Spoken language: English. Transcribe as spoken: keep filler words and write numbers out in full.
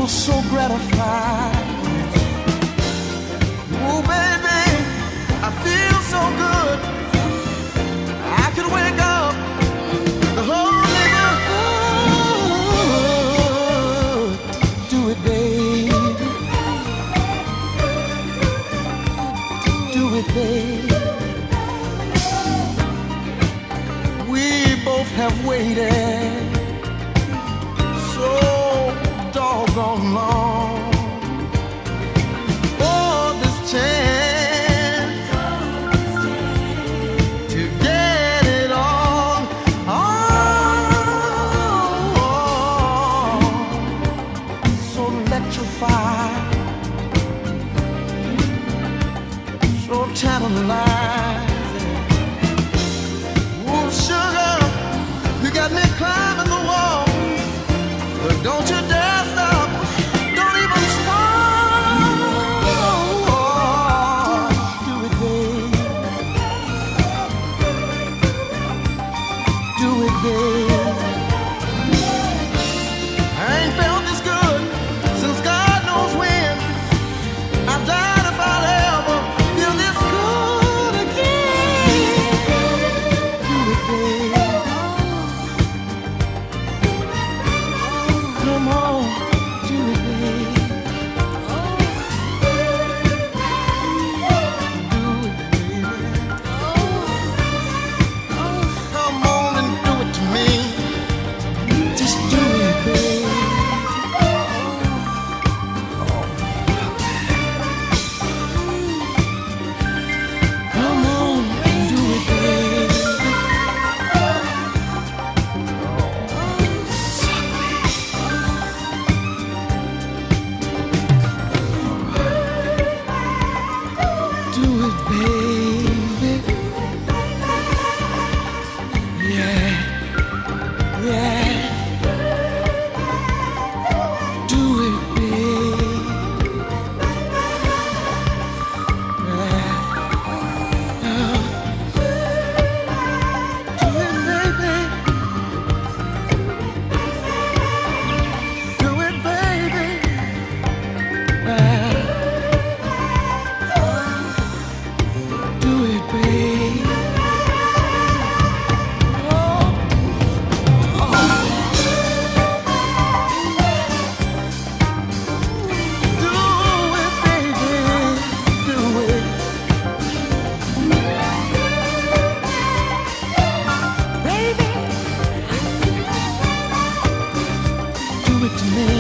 so gratified. Oh, baby, I feel so good. I could wake up the whole neighborhood. Do it, baby. Do it, baby. We both have waited so doggone long for this chance to get it on. Oh, so electrified, so tantalizing. Oh, sugar, you got me climbing the wall, but don't you dare stop. Don't even stop. Do it, babe. Do it, babe. I ain't felt this good since God knows when. I died if I'll ever feel this good again. Do it, babe. Come on, do it, babe. Do it, baby. Come on and do it to me. Just do it, babe. Come on and do it, babe. Do it, baby. Yeah, yeah. Do it, baby. Yeah. Do it, baby. Do it, baby. Yeah. Do it, babe. Oh, oh. Do it, baby. Do it. Baby, do it to me.